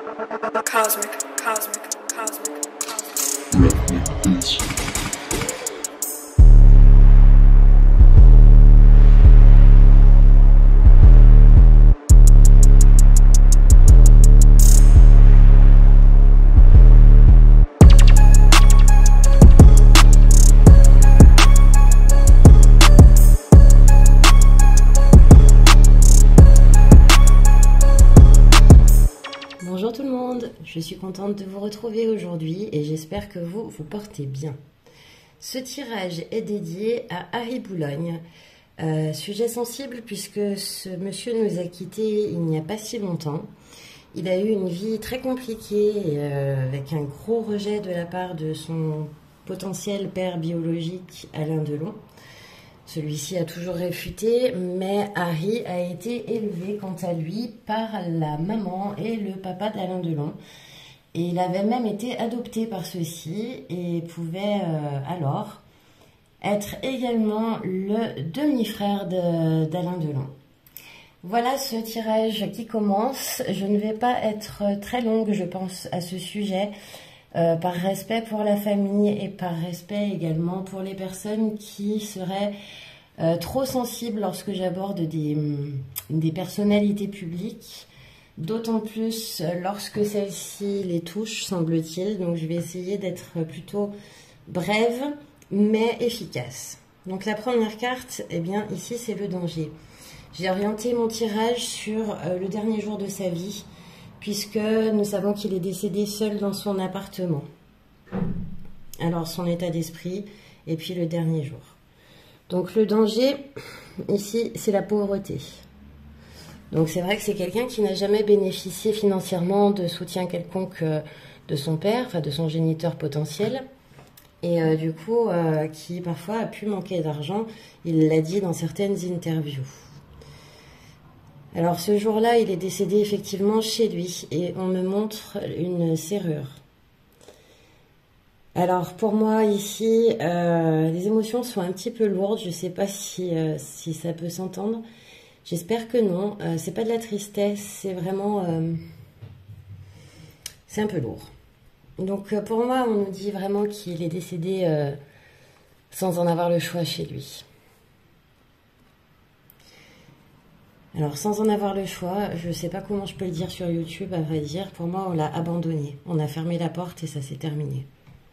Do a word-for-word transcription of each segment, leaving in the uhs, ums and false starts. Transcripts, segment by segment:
Cosmic, cosmic, cosmic, cosmic. Bonjour tout le monde, je suis contente de vous retrouver aujourd'hui et j'espère que vous vous portez bien. Ce tirage est dédié à Harry Boulogne, euh, sujet sensible puisque ce monsieur nous a quittés il n'y a pas si longtemps. Il a eu une vie très compliquée euh, avec un gros rejet de la part de son potentiel père biologique Alain Delon. Celui-ci a toujours réfuté, mais Harry a été élevé quant à lui par la maman et le papa d'Alain Delon. Et il avait même été adopté par ceux-ci et pouvait euh, alors être également le demi-frère d'Alain Delon. Voilà ce tirage qui commence. Je ne vais pas être très longue, je pense, à ce sujet. Euh, par respect pour la famille et par respect également pour les personnes qui seraient euh, trop sensibles lorsque j'aborde des, des personnalités publiques, d'autant plus lorsque celles-ci les touchent, semble-t-il. Donc je vais essayer d'être plutôt brève mais efficace. Donc la première carte, eh bien ici c'est le danger. J'ai orienté mon tirage sur euh, le dernier jour de sa vie, puisque nous savons qu'il est décédé seul dans son appartement. Alors, son état d'esprit, et puis le dernier jour. Donc, le danger, ici, c'est la pauvreté. Donc, c'est vrai que c'est quelqu'un qui n'a jamais bénéficié financièrement de soutien quelconque de son père, enfin de son géniteur potentiel, et euh, du coup, euh, qui parfois a pu manquer d'argent, il l'a dit dans certaines interviews. Alors ce jour-là, il est décédé effectivement chez lui et on me montre une serrure. Alors pour moi ici, euh, les émotions sont un petit peu lourdes. Je ne sais pas si, euh, si ça peut s'entendre. J'espère que non. Euh, c'est pas de la tristesse, c'est vraiment... Euh, c'est un peu lourd. Donc euh, pour moi, on nous dit vraiment qu'il est décédé euh, sans en avoir le choix chez lui. Alors, sans en avoir le choix, je ne sais pas comment je peux le dire sur YouTube, à vrai dire. Pour moi, on l'a abandonné. On a fermé la porte et ça s'est terminé.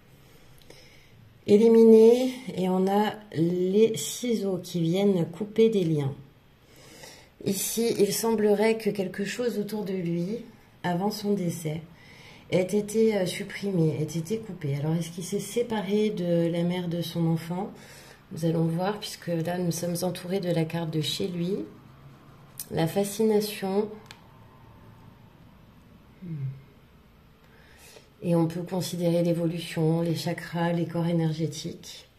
Éliminé, et on a les ciseaux qui viennent couper des liens. Ici, il semblerait que quelque chose autour de lui, avant son décès, ait été supprimé, ait été coupé. Alors, est-ce qu'il s'est séparé de la mère de son enfant? Nous allons voir, puisque là, nous sommes entourés de la carte de chez lui. La fascination, et on peut considérer l'évolution, les chakras, les corps énergétiques.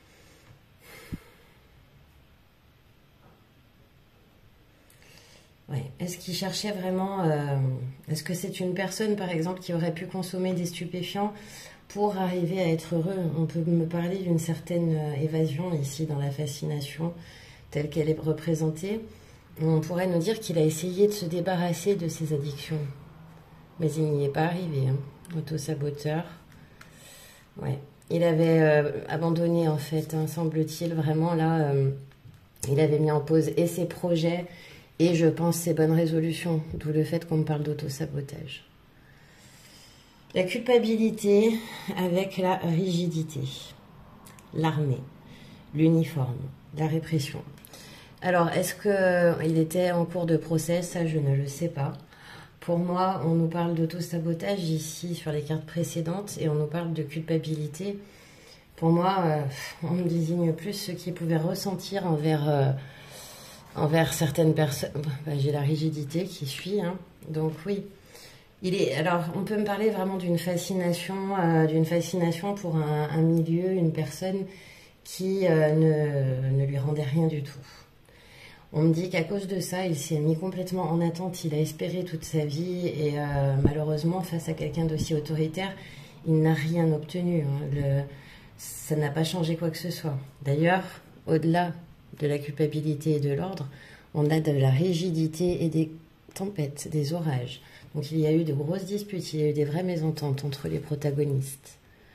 Ouais. Est-ce qu'il cherchait vraiment, euh, est-ce que c'est une personne par exemple qui aurait pu consommer des stupéfiants pour arriver à être heureux? On peut me parler d'une certaine évasion ici dans la fascination telle qu'elle est représentée. On pourrait nous dire qu'il a essayé de se débarrasser de ses addictions. Mais il n'y est pas arrivé. Hein. Autosaboteur. Ouais. Il avait euh, abandonné, en fait, hein, semble-t-il, vraiment, là, euh, il avait mis en pause et ses projets, et je pense ses bonnes résolutions, d'où le fait qu'on me parle d'autosabotage. La culpabilité avec la rigidité. L'armée. L'uniforme. La répression. Alors, est-ce qu'il était en cours de procès? Ça, je ne le sais pas. Pour moi, on nous parle d'auto-sabotage ici sur les cartes précédentes et on nous parle de culpabilité. Pour moi, euh, on me désigne plus ce qu'il pouvait ressentir envers, euh, envers certaines personnes. Bah, j'ai la rigidité qui suit, hein. Donc oui. Il est, alors, on peut me parler vraiment d'une fascination, euh, d'une fascination pour un, un milieu, une personne qui euh, ne, ne lui rendait rien du tout. On me dit qu'à cause de ça, il s'est mis complètement en attente, il a espéré toute sa vie et euh, malheureusement, face à quelqu'un d'aussi autoritaire, il n'a rien obtenu. Hein. Le, ça n'a pas changé quoi que ce soit. D'ailleurs, au-delà de la culpabilité et de l'ordre, on a de la rigidité et des tempête, des orages. Donc il y a eu de grosses disputes, il y a eu des vraies mésententes entre les protagonistes.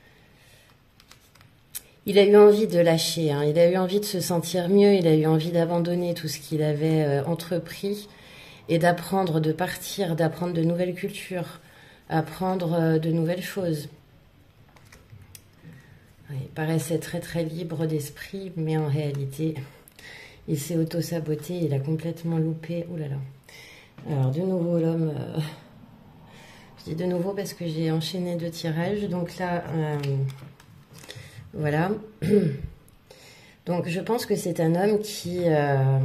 Il a eu envie de lâcher, hein. Il a eu envie de se sentir mieux, il a eu envie d'abandonner tout ce qu'il avait euh, entrepris et d'apprendre, de partir, d'apprendre de nouvelles cultures, apprendre euh, de nouvelles choses. Il paraissait très très libre d'esprit, mais en réalité, il s'est auto-saboté, il a complètement loupé. Ouh là là. Alors de nouveau l'homme, euh, je dis de nouveau parce que j'ai enchaîné deux tirages, donc là, euh, voilà. Donc je pense que c'est un homme qui, euh,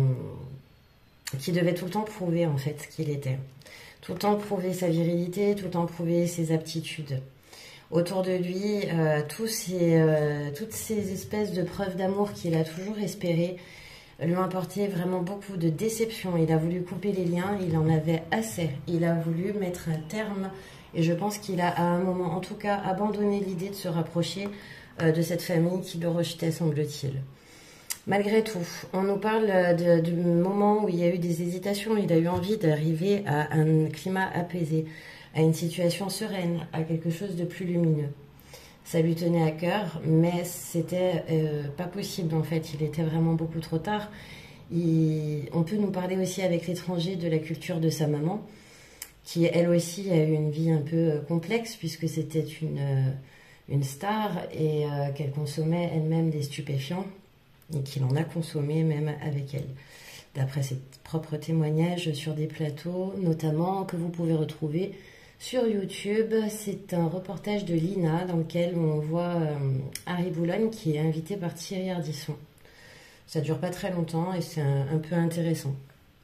qui devait tout le temps prouver en fait ce qu'il était. Tout le temps prouver sa virilité, tout le temps prouver ses aptitudes. Autour de lui, euh, tous ces, euh, toutes ces espèces de preuves d'amour qu'il a toujours espérées lui ont apporté vraiment beaucoup de déception. Il a voulu couper les liens, il en avait assez. Il a voulu mettre un terme et je pense qu'il a à un moment, en tout cas, abandonné l'idée de se rapprocher euh, de cette famille qui le rejetait, semble-t-il. Malgré tout, on nous parle de, du moment où il y a eu des hésitations, il a eu envie d'arriver à un climat apaisé, à une situation sereine, à quelque chose de plus lumineux. Ça lui tenait à cœur, mais c'était euh, pas possible en fait, il était vraiment beaucoup trop tard. Il, on peut nous parler aussi avec l'étranger de la culture de sa maman, qui elle aussi a eu une vie un peu complexe, puisque c'était une, euh, une star et euh, qu'elle consommait elle-même des stupéfiants, et qu'il en a consommé même avec elle. D'après ses propres témoignages sur des plateaux, notamment que vous pouvez retrouver sur YouTube, c'est un reportage de Lina dans lequel on voit euh, Harry Boulogne qui est invité par Thierry Ardisson. Ça dure pas très longtemps et c'est un, un peu intéressant.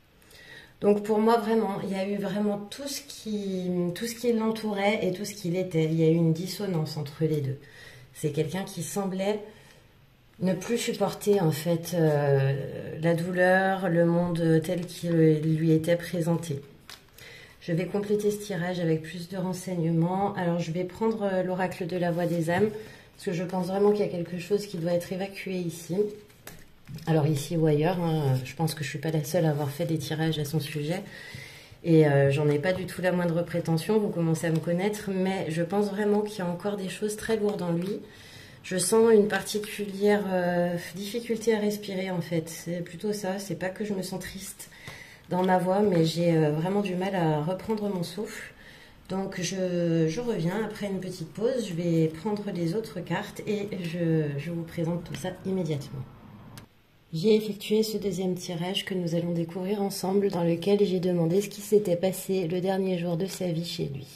Donc pour moi vraiment, il y a eu vraiment tout ce qui, tout ce qui l'entourait et tout ce qu'il était. Il y a eu une dissonance entre les deux. C'est quelqu'un qui semblait ne plus supporter en fait euh, la douleur, le monde tel qu'il lui était présenté. Je vais compléter ce tirage avec plus de renseignements. Alors, je vais prendre l'oracle de la voix des âmes, parce que je pense vraiment qu'il y a quelque chose qui doit être évacué ici. Alors, ici ou ailleurs, hein, je pense que je ne suis pas la seule à avoir fait des tirages à son sujet. Et euh, j'en ai pas du tout la moindre prétention, vous commencez à me connaître, mais je pense vraiment qu'il y a encore des choses très lourdes en lui. Je sens une particulière euh, difficulté à respirer, en fait. C'est plutôt ça, c'est pas que je me sens triste dans ma voix, mais j'ai euh, vraiment du mal à reprendre mon souffle. Donc je, je reviens après une petite pause, je vais prendre les autres cartes et je, je vous présente tout ça immédiatement. J'ai effectué ce deuxième tirage que nous allons découvrir ensemble, dans lequel j'ai demandé ce qui s'était passé le dernier jour de sa vie chez lui.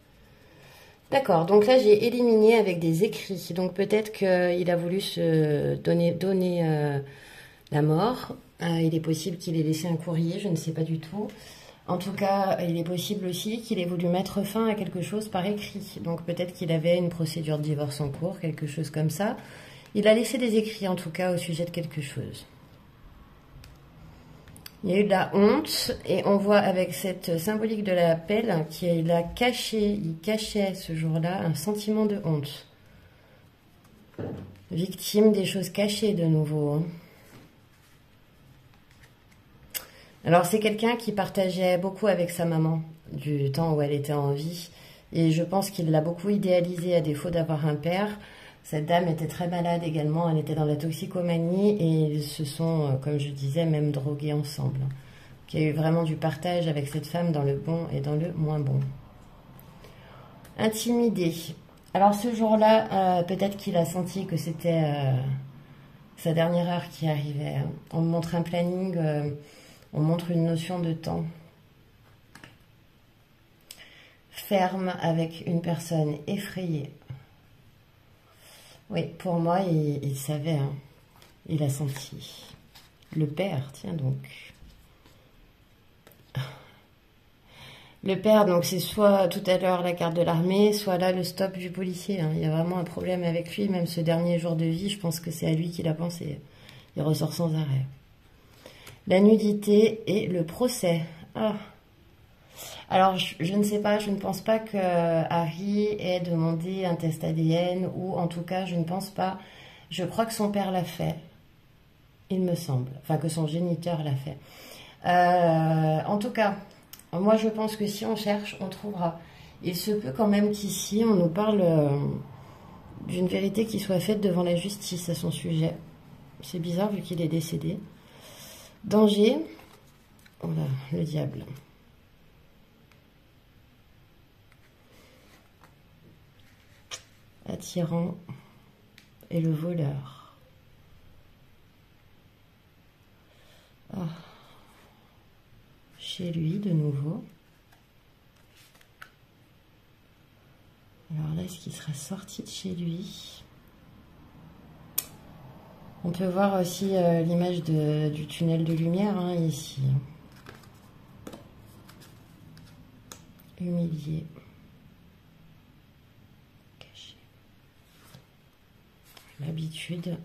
D'accord, donc là j'ai éliminé avec des écrits, donc peut-être qu'il a voulu se donner, donner euh, la mort. Euh, il est possible qu'il ait laissé un courrier, je ne sais pas du tout. En tout cas, il est possible aussi qu'il ait voulu mettre fin à quelque chose par écrit. Donc peut-être qu'il avait une procédure de divorce en cours, quelque chose comme ça. Il a laissé des écrits en tout cas au sujet de quelque chose. Il y a eu de la honte et on voit avec cette symbolique de la pelle qu'il a caché, il cachait ce jour-là un sentiment de honte. Victime des choses cachées de nouveau, hein. Alors, c'est quelqu'un qui partageait beaucoup avec sa maman du temps où elle était en vie. Et je pense qu'il l'a beaucoup idéalisée à défaut d'avoir un père. Cette dame était très malade également. Elle était dans la toxicomanie et ils se sont, comme je disais, même drogués ensemble. Il y a eu vraiment du partage avec cette femme dans le bon et dans le moins bon. Intimidé. Alors, ce jour-là, euh, peut-être qu'il a senti que c'était euh, sa dernière heure qui arrivait. On me montre un planning... Euh, On montre une notion de temps ferme avec une personne effrayée. Oui, pour moi, il, il savait, hein. Il a senti. Le père, tiens donc. Le père, donc c'est soit tout à l'heure la carte de l'armée, soit là le stop du policier, hein. Il y a vraiment un problème avec lui, même ce dernier jour de vie, je pense que c'est à lui qu'il a pensé. Il ressort sans arrêt. La nudité et le procès. Ah. Alors, je, je ne sais pas, je ne pense pas que Harry ait demandé un test A D N, ou en tout cas, je ne pense pas. Je crois que son père l'a fait, il me semble. Enfin, que son géniteur l'a fait. Euh, en tout cas, Moi, je pense que si on cherche, on trouvera. Il se peut quand même qu'ici, on nous parle euh, d'une vérité qui soit faite devant la justice à son sujet. C'est bizarre vu qu'il est décédé. Danger. Oh là, le diable. Attirant. Et le voleur. Oh. Chez lui, de nouveau. Alors là, est-ce qu'il sera sorti de chez lui? On peut voir aussi euh, l'image du tunnel de lumière, hein, ici. Humilié. Caché. L'habitude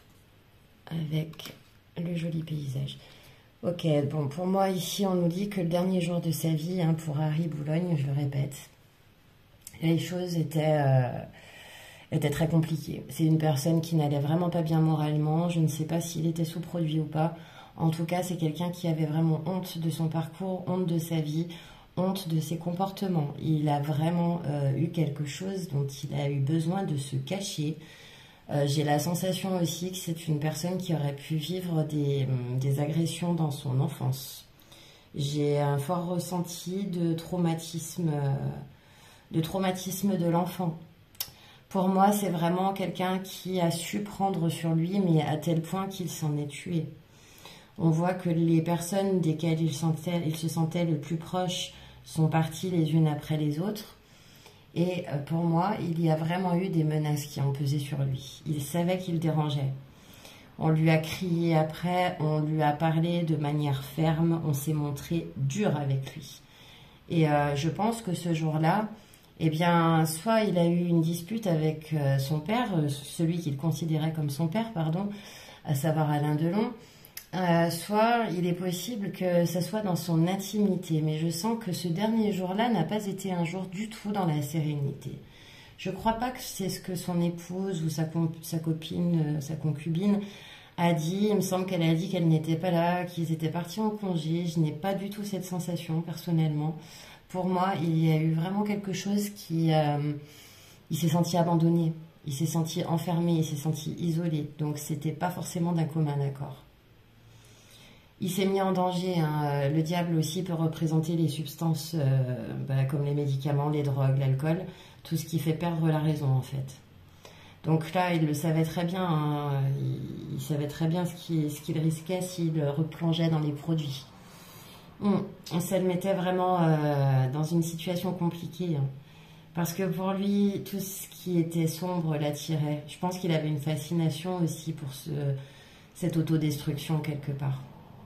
avec le joli paysage. Ok, bon, pour moi, ici, on nous dit que le dernier jour de sa vie, hein, pour Harry Boulogne, je le répète, les choses étaient, euh, étaient très compliquées. C'est une personne qui n'allait vraiment pas bien moralement. Je ne sais pas s'il était sous-produit ou pas. En tout cas, c'est quelqu'un qui avait vraiment honte de son parcours, honte de sa vie, honte de ses comportements. Il a vraiment euh, eu quelque chose dont il a eu besoin de se cacher. Euh, j'ai la sensation aussi que c'est une personne qui aurait pu vivre des, des agressions dans son enfance. J'ai un fort ressenti de traumatisme, euh, de traumatisme de l'enfant. Pour moi, c'est vraiment quelqu'un qui a su prendre sur lui, mais à tel point qu'il s'en est tué. On voit que les personnes desquelles il, sentait, il se sentait le plus proche sont parties les unes après les autres. Et pour moi, il y a vraiment eu des menaces qui ont pesé sur lui. Il savait qu'il dérangeait. On lui a crié après, on lui a parlé de manière ferme, on s'est montré dur avec lui. Et euh, je pense que ce jour-là, eh bien, soit il a eu une dispute avec euh, son père, celui qu'il considérait comme son père, pardon, à savoir Alain Delon, Euh, soit il est possible que ça soit dans son intimité, mais je sens que ce dernier jour-là n'a pas été un jour du tout dans la sérénité. Je ne crois pas que c'est ce que son épouse ou sa, sa copine, euh, sa concubine a dit. Il me semble qu'elle a dit qu'elle n'était pas là, qu'ils étaient partis en congé. Je n'ai pas du tout cette sensation personnellement. Pour moi, il y a eu vraiment quelque chose qui... Euh, il s'est senti abandonné, il s'est senti enfermé, il s'est senti isolé. Donc c'était pas forcément d'un commun accord. Il s'est mis en danger. Hein. Le diable aussi peut représenter les substances euh, bah, comme les médicaments, les drogues, l'alcool, tout ce qui fait perdre la raison en fait. Donc là, il le savait très bien. Hein. Il, il savait très bien ce qu'il ce qu'il risquait s'il replongeait dans les produits. Hum, ça le mettait vraiment euh, dans une situation compliquée. Hein. Parce que pour lui, tout ce qui était sombre l'attirait. Je pense qu'il avait une fascination aussi pour ce, cette autodestruction quelque part.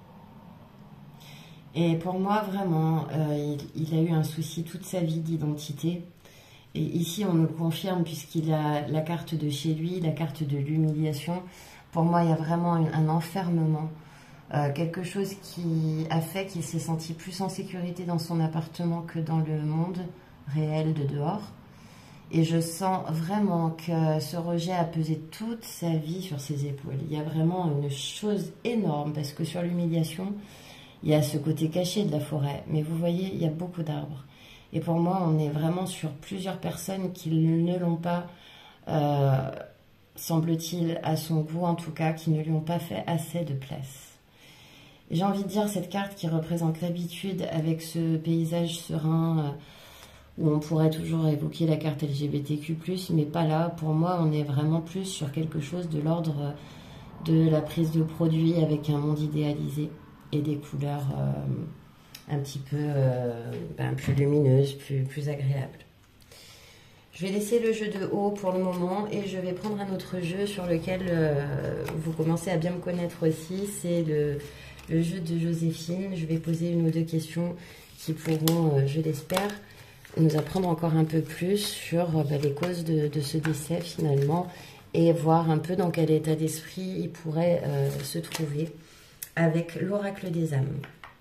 Et pour moi, vraiment, euh, il, il a eu un souci toute sa vie d'identité. Et ici, on nous le confirme puisqu'il a la carte de chez lui, la carte de l'humiliation. Pour moi, il y a vraiment un, un enfermement. Euh, quelque chose qui a fait qu'il s'est senti plus en sécurité dans son appartement que dans le monde réel de dehors. Et je sens vraiment que ce rejet a pesé toute sa vie sur ses épaules. Il y a vraiment une chose énorme parce que sur l'humiliation... il y a ce côté caché de la forêt, mais vous voyez, il y a beaucoup d'arbres. Et pour moi, on est vraiment sur plusieurs personnes qui ne l'ont pas, euh, semble-t-il, à son goût en tout cas, qui ne lui ont pas fait assez de place. J'ai envie de dire cette carte qui représente l'habitude avec ce paysage serein, euh, où on pourrait toujours évoquer la carte L G B T Q plus, mais pas là. Pour moi, on est vraiment plus sur quelque chose de l'ordre de la prise de produits avec un monde idéalisé. Et des couleurs euh, un petit peu euh, ben, plus lumineuses, plus, plus agréables. Je vais laisser le jeu de haut pour le moment et je vais prendre un autre jeu sur lequel euh, vous commencez à bien me connaître aussi. C'est le, le jeu de Joséphine. Je vais poser une ou deux questions qui pourront, euh, je l'espère, nous apprendre encore un peu plus sur euh, ben, les causes de, de ce décès finalement et voir un peu dans quel état d'esprit il pourrait euh, se trouver avec l'oracle des âmes.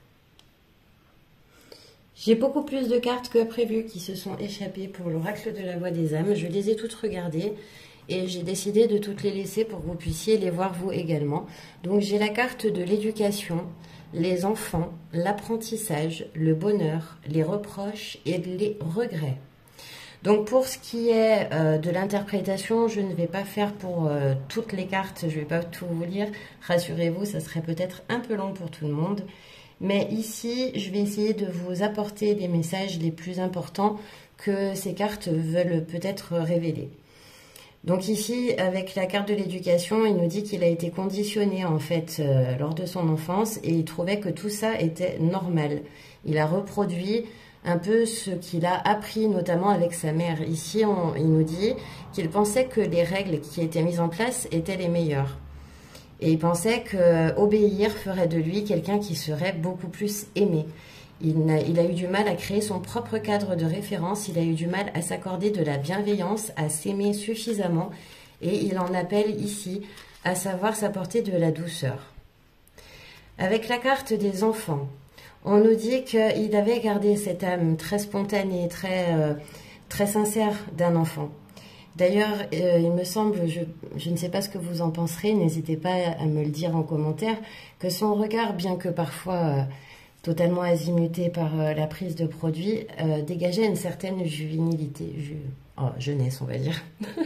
J'ai beaucoup plus de cartes que prévu qui se sont échappées pour l'oracle de la voix des âmes. Je les ai toutes regardées et j'ai décidé de toutes les laisser pour que vous puissiez les voir vous également. Donc j'ai la carte de l'éducation, les enfants, l'apprentissage, le bonheur, les reproches et les regrets. Donc pour ce qui est euh, de l'interprétation, je ne vais pas faire pour euh, toutes les cartes, je ne vais pas tout vous lire. Rassurez-vous, ça serait peut-être un peu long pour tout le monde. Mais ici, je vais essayer de vous apporter les messages les plus importants que ces cartes veulent peut-être révéler. Donc ici, avec la carte de l'éducation, il nous dit qu'il a été conditionné en fait euh, lors de son enfance et il trouvait que tout ça était normal. Il a reproduit un peu ce qu'il a appris notamment avec sa mère. Ici, on, il nous dit qu'il pensait que les règles qui étaient mises en place étaient les meilleures. Et il pensait que obéir ferait de lui quelqu'un qui serait beaucoup plus aimé. Il a, il a eu du mal à créer son propre cadre de référence, il a eu du mal à s'accorder de la bienveillance, à s'aimer suffisamment, et il en appelle ici à savoir s'apporter de la douceur. Avec la carte des enfants, on nous dit qu'il avait gardé cette âme très spontanée, très, euh, très sincère d'un enfant. D'ailleurs, euh, il me semble, je, je ne sais pas ce que vous en penserez, n'hésitez pas à me le dire en commentaire, que son regard, bien que parfois euh, totalement azimuté par euh, la prise de produits, euh, dégageait une certaine juvénilité, ju... oh, jeunesse on va dire.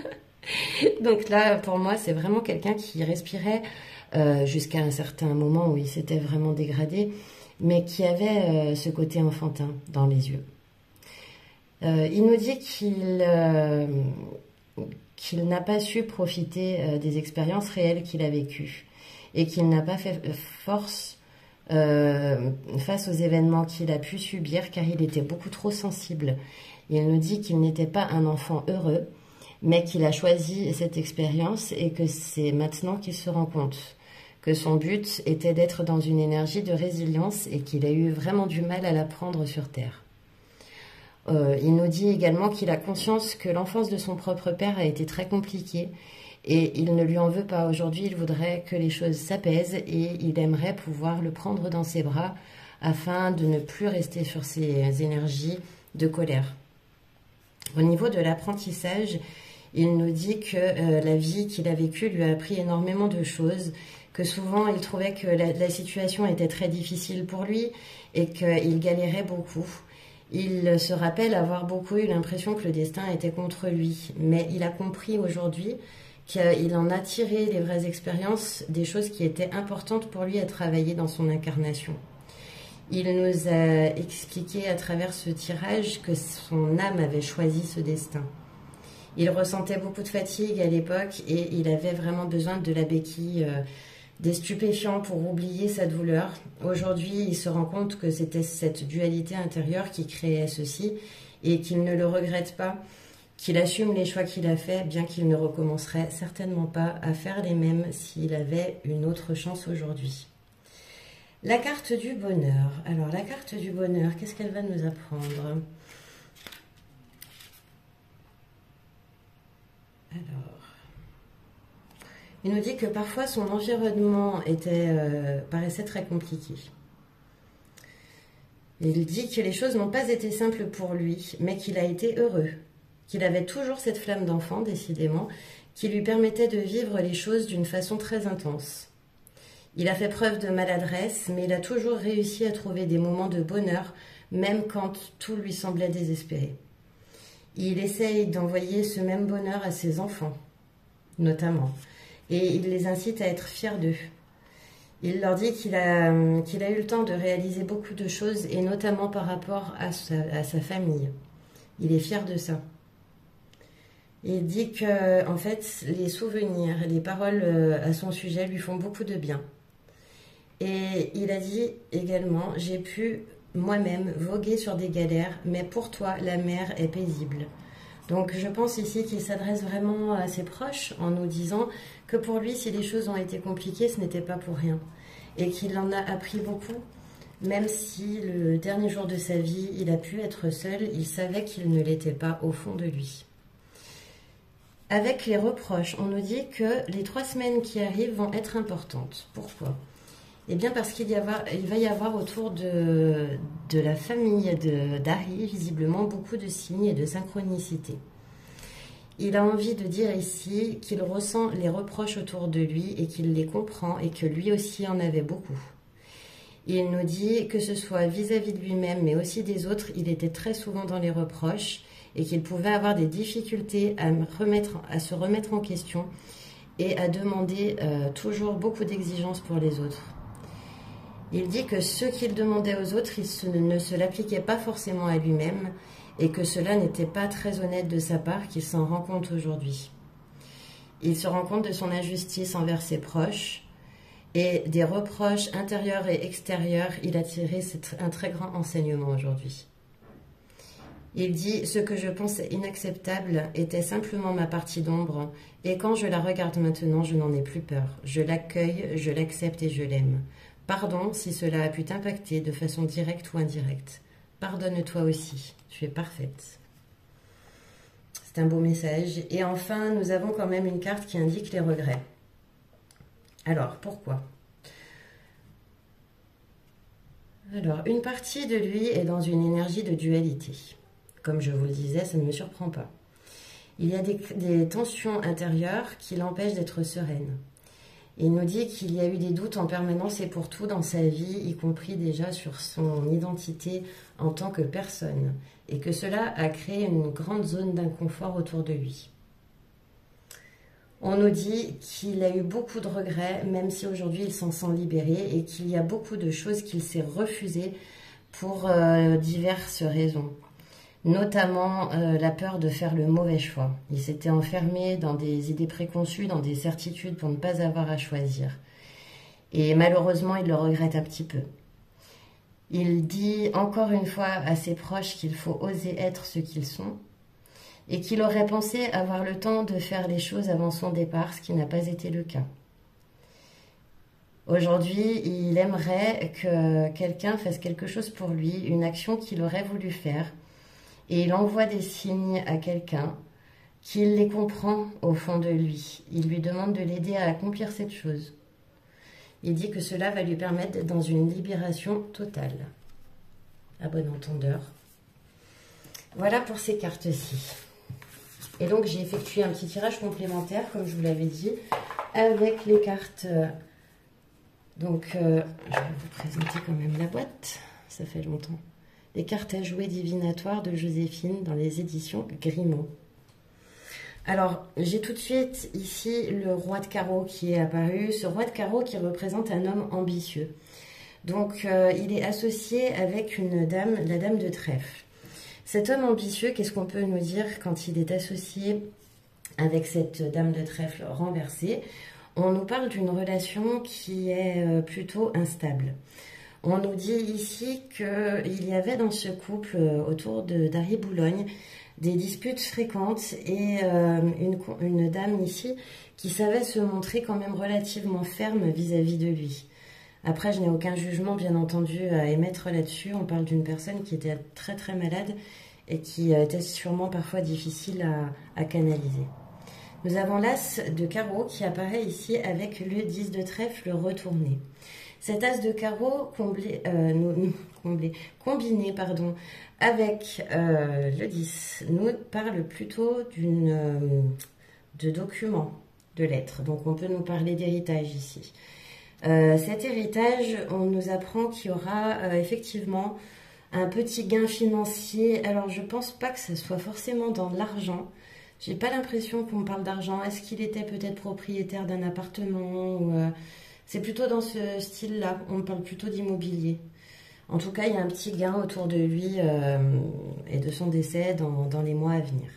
Donc là, pour moi, c'est vraiment quelqu'un qui respirait euh, jusqu'à un certain moment où il s'était vraiment dégradé, mais qui avait euh, ce côté enfantin dans les yeux. Euh, il nous dit qu'il euh, qu'il n'a pas su profiter euh, des expériences réelles qu'il a vécues et qu'il n'a pas fait force euh, face aux événements qu'il a pu subir car il était beaucoup trop sensible. Il nous dit qu'il n'était pas un enfant heureux, mais qu'il a choisi cette expérience et que c'est maintenant qu'il se rend compte que son but était d'être dans une énergie de résilience et qu'il a eu vraiment du mal à la prendre sur Terre. Euh, il nous dit également qu'il a conscience que l'enfance de son propre père a été très compliquée et il ne lui en veut pas. Aujourd'hui, il voudrait que les choses s'apaisent et il aimerait pouvoir le prendre dans ses bras afin de ne plus rester sur ses énergies de colère. Au niveau de l'apprentissage, il nous dit que euh, la vie qu'il a vécue lui a appris énormément de choses, que souvent il trouvait que la, la situation était très difficile pour lui et qu'il galérait beaucoup. Il se rappelle avoir beaucoup eu l'impression que le destin était contre lui, mais il a compris aujourd'hui qu'il en a tiré les vraies expériences, des choses qui étaient importantes pour lui à travailler dans son incarnation. Il nous a expliqué à travers ce tirage que son âme avait choisi ce destin. Il ressentait beaucoup de fatigue à l'époque et il avait vraiment besoin de la béquille, euh, des stupéfiants pour oublier sa douleur. Aujourd'hui, il se rend compte que c'était cette dualité intérieure qui créait ceci et qu'il ne le regrette pas, qu'il assume les choix qu'il a faits, bien qu'il ne recommencerait certainement pas à faire les mêmes s'il avait une autre chance aujourd'hui. La carte du bonheur. Alors, la carte du bonheur, qu'est-ce qu'elle va nous apprendre ? Alors, il nous dit que parfois son environnement était, euh, paraissait très compliqué. Il dit que les choses n'ont pas été simples pour lui, mais qu'il a été heureux, qu'il avait toujours cette flamme d'enfant, décidément, qui lui permettait de vivre les choses d'une façon très intense. Il a fait preuve de maladresse, mais il a toujours réussi à trouver des moments de bonheur, même quand tout lui semblait désespéré. Il essaye d'envoyer ce même bonheur à ses enfants, notamment, et il les incite à être fiers d'eux. Il leur dit qu'il a, qu'il a eu le temps de réaliser beaucoup de choses, et notamment par rapport à sa, à sa famille. Il est fier de ça. Il dit que, en fait, les souvenirs, les paroles à son sujet lui font beaucoup de bien. Et il a dit également, j'ai pu moi-même voguer sur des galères, mais pour toi, la mer est paisible. Donc je pense ici qu'il s'adresse vraiment à ses proches en nous disant que pour lui, si les choses ont été compliquées, ce n'était pas pour rien. Et qu'il en a appris beaucoup, même si le dernier jour de sa vie, il a pu être seul, il savait qu'il ne l'était pas au fond de lui. Avec les reproches, on nous dit que les trois semaines qui arrivent vont être importantes. Pourquoi ? Eh bien parce qu'il va y avoir autour de, de la famille d'Harry, visiblement, beaucoup de signes et de synchronicité. Il a envie de dire ici qu'il ressent les reproches autour de lui et qu'il les comprend et que lui aussi en avait beaucoup. Il nous dit que ce soit vis-à-vis de lui-même, mais aussi des autres, il était très souvent dans les reproches et qu'il pouvait avoir des difficultés à, remettre, à se remettre en question et à demander euh, toujours beaucoup d'exigences pour les autres. Il dit que ce qu'il demandait aux autres, il se, ne se l'appliquait pas forcément à lui-même et que cela n'était pas très honnête de sa part, qu'il s'en rend compte aujourd'hui. Il se rend compte de son injustice envers ses proches et des reproches intérieurs et extérieurs. Il a tiré un très grand enseignement aujourd'hui. Il dit « Ce que je pensais inacceptable était simplement ma partie d'ombre et quand je la regarde maintenant, je n'en ai plus peur. Je l'accueille, je l'accepte et je l'aime. Pardon si cela a pu t'impacter de façon directe ou indirecte. Pardonne-toi aussi, tu es parfaite. » C'est un beau message. Et enfin, nous avons quand même une carte qui indique les regrets. Alors, pourquoi? Alors, une partie de lui est dans une énergie de dualité. Comme je vous le disais, ça ne me surprend pas. Il y a des, des tensions intérieures qui l'empêchent d'être sereine. Il nous dit qu'il y a eu des doutes en permanence et pour tout dans sa vie, y compris déjà sur son identité en tant que personne, et que cela a créé une grande zone d'inconfort autour de lui. On nous dit qu'il a eu beaucoup de regrets, même si aujourd'hui il s'en sent libéré, et qu'il y a beaucoup de choses qu'il s'est refusées pour euh, diverses raisons. Notamment euh, la peur de faire le mauvais choix. Il s'était enfermé dans des idées préconçues, dans des certitudes pour ne pas avoir à choisir. Et malheureusement, il le regrette un petit peu. Il dit encore une fois à ses proches qu'il faut oser être ce qu'ils sont et qu'il aurait pensé avoir le temps de faire les choses avant son départ, ce qui n'a pas été le cas. Aujourd'hui, il aimerait que quelqu'un fasse quelque chose pour lui, une action qu'il aurait voulu faire. Et il envoie des signes à quelqu'un qu'il les comprend au fond de lui. Il lui demande de l'aider à accomplir cette chose. Il dit que cela va lui permettre d'être dans une libération totale. À bon entendeur. Voilà pour ces cartes-ci. Et donc j'ai effectué un petit tirage complémentaire, comme je vous l'avais dit, avec les cartes. Donc euh, je vais vous présenter quand même la boîte. Ça fait longtemps. Les cartes à jouer divinatoires de Joséphine dans les éditions Grimaud. Alors, j'ai tout de suite ici le roi de carreau qui est apparu. Ce roi de carreau qui représente un homme ambitieux. Donc, euh, il est associé avec une dame, la dame de trèfle. Cet homme ambitieux, qu'est-ce qu'on peut nous dire quand il est associé avec cette dame de trèfle renversée? On nous parle d'une relation qui est plutôt instable. On nous dit ici qu'il y avait dans ce couple, autour d'Harry Boulogne, des disputes fréquentes et euh, une, une dame ici qui savait se montrer quand même relativement ferme vis-à-vis de lui. Après, je n'ai aucun jugement, bien entendu, à émettre là-dessus. On parle d'une personne qui était très très malade et qui était sûrement parfois difficile à, à canaliser. Nous avons l'as de carreau qui apparaît ici avec le dix de trèfle retourné. Cet as de carreau comblé, euh, nous, comblé, combiné pardon, avec euh, le dix nous parle plutôt d'une euh, de documents, de lettres. Donc on peut nous parler d'héritage ici. Euh, cet héritage, on nous apprend qu'il y aura euh, effectivement un petit gain financier. Alors je pense pas que ce soit forcément dans l'argent. J'ai pas l'impression qu'on parle d'argent. Est-ce qu'il était peut-être propriétaire d'un appartement ou, euh, c'est plutôt dans ce style-là. On parle plutôt d'immobilier. En tout cas, il y a un petit gain autour de lui euh, et de son décès dans, dans les mois à venir.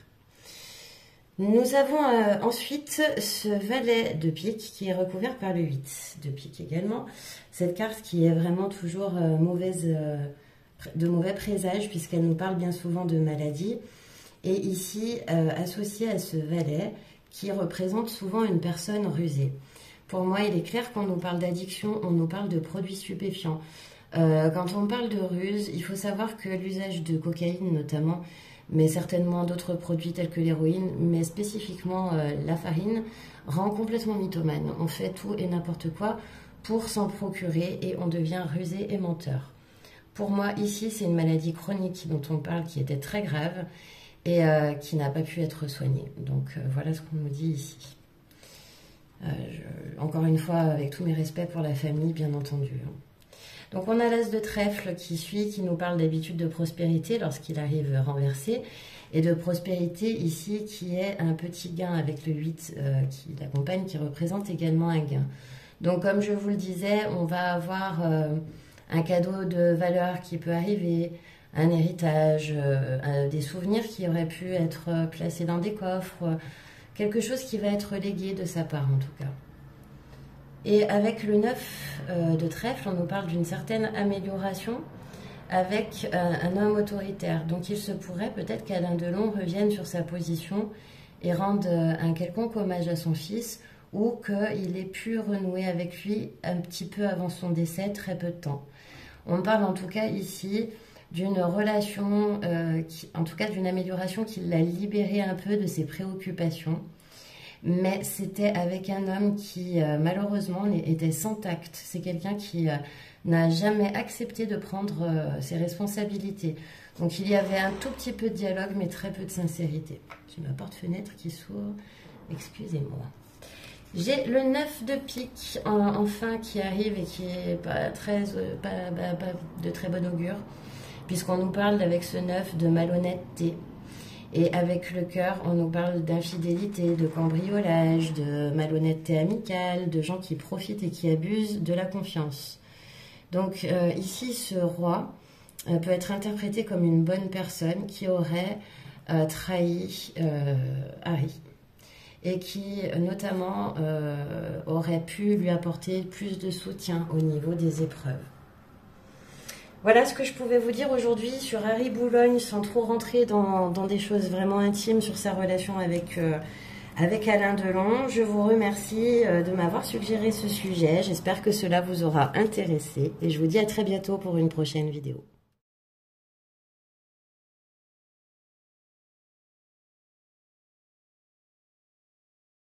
Nous avons euh, ensuite ce valet de pique qui est recouvert par le huit de pique également. Cette carte qui est vraiment toujours euh, mauvaise, euh, de mauvais présage puisqu'elle nous parle bien souvent de maladie. Et ici, euh, associé à ce valet qui représente souvent une personne rusée. Pour moi, il est clair qu'on nous parle d'addiction, on nous parle de produits stupéfiants. Euh, quand on parle de ruse, il faut savoir que l'usage de cocaïne notamment, mais certainement d'autres produits tels que l'héroïne, mais spécifiquement euh, la farine, rend complètement mythomane. On fait tout et n'importe quoi pour s'en procurer et on devient rusé et menteur. Pour moi, ici, c'est une maladie chronique dont on parle qui était très grave et euh, qui n'a pas pu être soignée. Donc euh, voilà ce qu'on nous dit ici. Euh, je, encore une fois, avec tous mes respects pour la famille, bien entendu. Donc on a l'as de trèfle qui suit, qui nous parle d'habitude de prospérité lorsqu'il arrive renversé, et de prospérité ici qui est un petit gain avec le huit euh, qui l'accompagne, qui représente également un gain. Donc comme je vous le disais, on va avoir euh, un cadeau de valeur qui peut arriver, un héritage, euh, des souvenirs qui auraient pu être placés dans des coffres, quelque chose qui va être légué de sa part en tout cas. Et avec le neuf euh, de trèfle, on nous parle d'une certaine amélioration avec euh, un homme autoritaire. Donc il se pourrait peut-être qu'Alain Delon revienne sur sa position et rende euh, un quelconque hommage à son fils, ou qu'il ait pu renouer avec lui un petit peu avant son décès, très peu de temps. On parle en tout cas ici d'une relation, euh, qui, en tout cas d'une amélioration qui l'a libéré un peu de ses préoccupations. Mais c'était avec un homme qui euh, malheureusement était sans tact. C'est quelqu'un qui euh, n'a jamais accepté de prendre euh, ses responsabilités. Donc il y avait un tout petit peu de dialogue, mais très peu de sincérité. J'ai ma porte-fenêtre qui s'ouvre, excusez-moi. J'ai le neuf de pique en, enfin qui arrive et qui est pas très, pas, pas, pas de très bon augure, puisqu'on nous parle avec ce neuf de malhonnêteté. Et avec le cœur, on nous parle d'infidélité, de cambriolage, de malhonnêteté amicale, de gens qui profitent et qui abusent de la confiance. Donc euh, ici, ce roi euh, peut être interprété comme une bonne personne qui aurait euh, trahi euh, Harry. Et qui notamment euh, aurait pu lui apporter plus de soutien au niveau des épreuves. Voilà ce que je pouvais vous dire aujourd'hui sur Harry Boulogne, sans trop rentrer dans, dans des choses vraiment intimes sur sa relation avec, euh, avec Alain Delon. Je vous remercie euh, de m'avoir suggéré ce sujet. J'espère que cela vous aura intéressé et je vous dis à très bientôt pour une prochaine vidéo.